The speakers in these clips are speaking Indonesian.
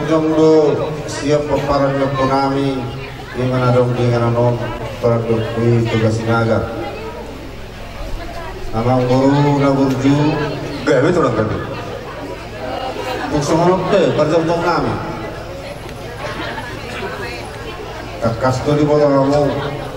jongdo siap peparan punami dengan dong dengan non produkui tugas sinaga. Amang guru na burju gawe to lang gawe. Kung perjantong kami. Kakas to di motor kamu.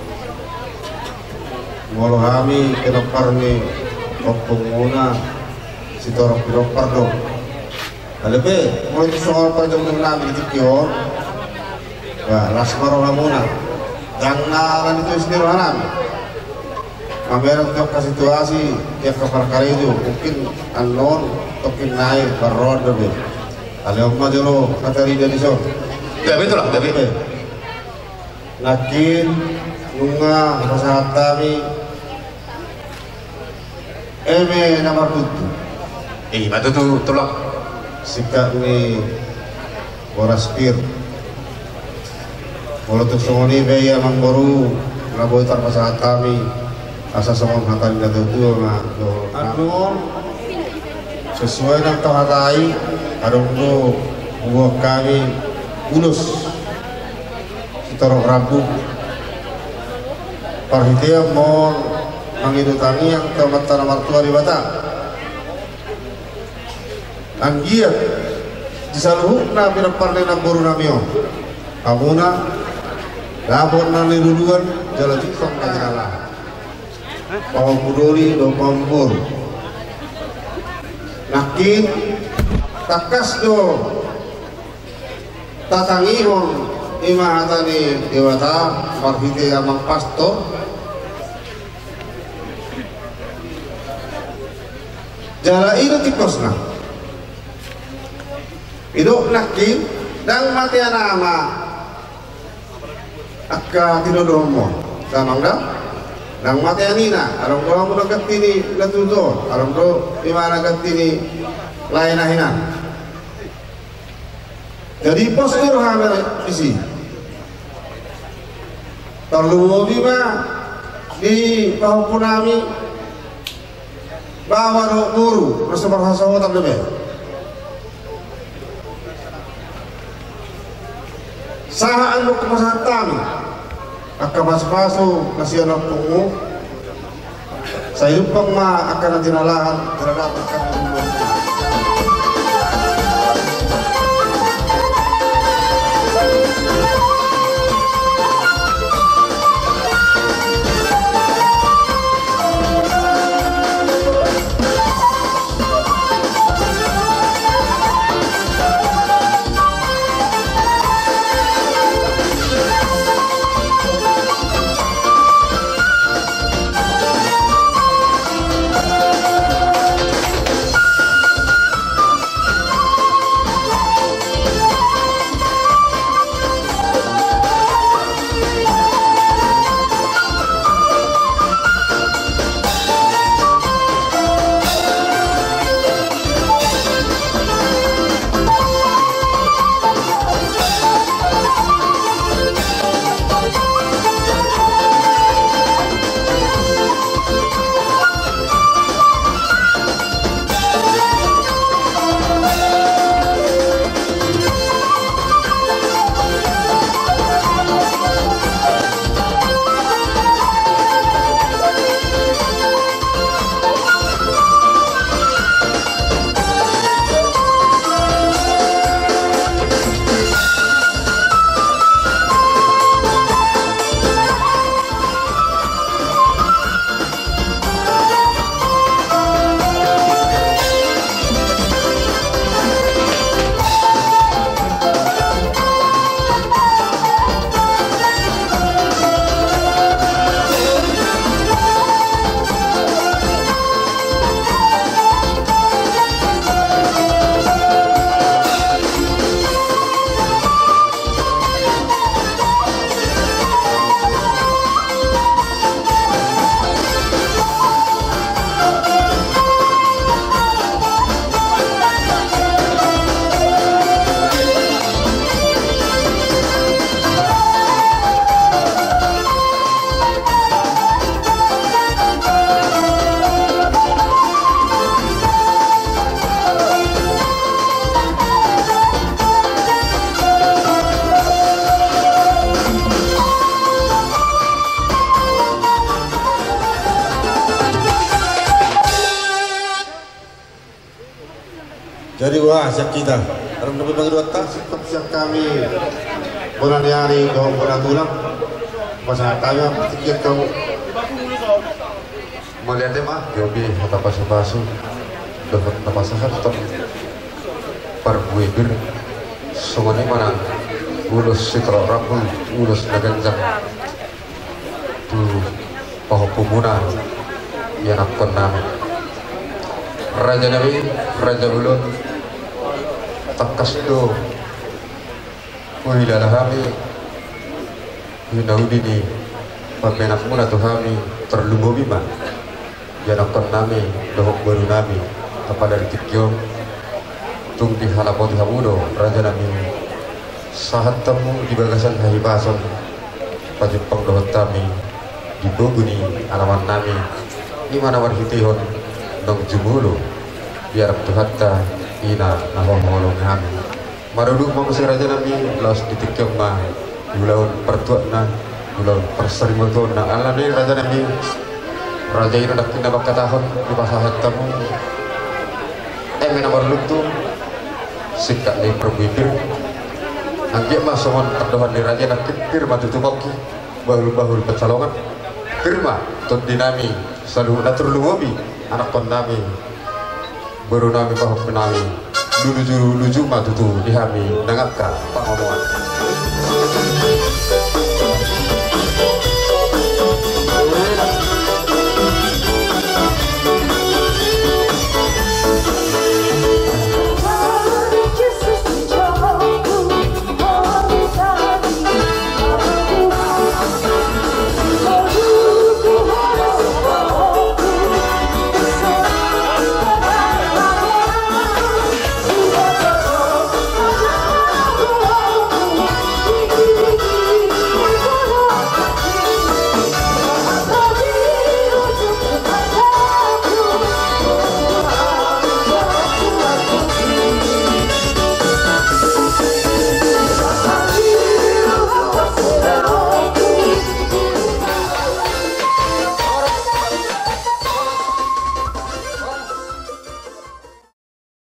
Molo kami kenapar ni opong muna si torok pinopar dong. Alebe, mulai itu soal perjantong kami di kior. Ya, lasmaro na muna. Jangan itu sendiri kami. Kamera untuk ke situasi dia kapar itu mungkin anon tokin naik karod deh. Kalau mau dulu kata dia di sana. Ya betul lah, tapi nakin bunga masalah kami. Nomor tujuh. Batu tu tolak. Sikap ni boraspir. Kalau tu semua ni biaya mangboru, laboy tar masalah kami. Asa semua hatan kita tuh aduh sesuai dengan tahatai adong do buah kami ulus setorok rabu parhitia mau mengidutangi yang teman-teman martua di Batam anggiat disaluhukna pinaparli na buru namio amuna labon na niluluan jalan cikong kajinalah pamudori do pambur nakin takas do tatangihon imahatani dewata parhite amang pastor jala itu tikosna idok nakin dang mati nama akka tinodomo samangda nang mati anina, arong do mo nagatini natuto, arong do imana gatini lain ahinan. Jadi postur hamil isi. Terlalu bima di pahupunami bawa do guru bersama hasawa terlebih. Sahaan mo kemasatami. Akamas-paso kasi anak pungo sa ilupang akan natin alahan terhadap kami. Jadi wah siap kita. Orang lebih bagi dua tak siap kami. Bulan hari kau bulan tulang. Masa kami pikir kau. Melihat deh mah. Yobi kata pasu-pasu. Dapat tapasahan tetap. Parbuibir. Semuanya mana? Ulus sitro rabul, ulus naganjang. Tuh pohon pemuna. Yang akon nama. Raja Nabi, Raja Bulut, takas do, wihila lahami, hinaudini, pamenak muna tuhami, terlubo bima, janakon nami, dohok baru nami, apa dari tikyom, tung di halapoti hamudo, Raja Nabi, sahat temu di bagasan haribason, pajupang dohot tami, di boguni, alaman nami, di mana warhitihon, dong jumulu biar tuhatta ina nahong holong kami maruduk mamusir Raja Nabi laos ditikyong ma gulaun pertuat na gulaun perserimutun na ala ni Raja Nabi Raja ina dakin na bakatahon di pasahat tamu menawar lutu sikak ni perbuibir anggiak mah somon perdohan ni Raja Nabi firma tutukoki bahul-bahul pecalongan firma tun dinami selalu natur luwobi anak kon nami baru nami pahok nami luju mah tutu dihami nangapka pangomongan